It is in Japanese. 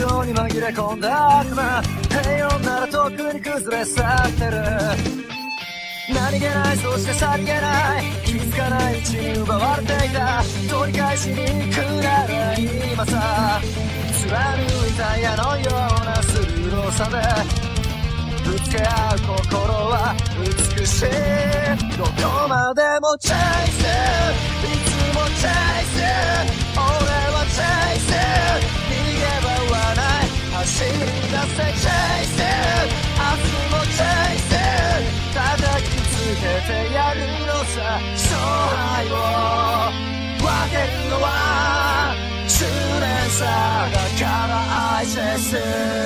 情に紛れ込んだ悪魔平穏ならとっくに崩れ去ってる何気ないそしてさりげない気づかないうちに奪われていた取り返しに行くなら今さ貫いた矢のような鋭さでぶつけ合う心は美しいどこまでもチェイスいつもチェイス俺はチェイス逃げ場はない走り出せチェイス明日もチェイス叩きつけてやるのさ勝敗を分けるのは執念さだから愛せす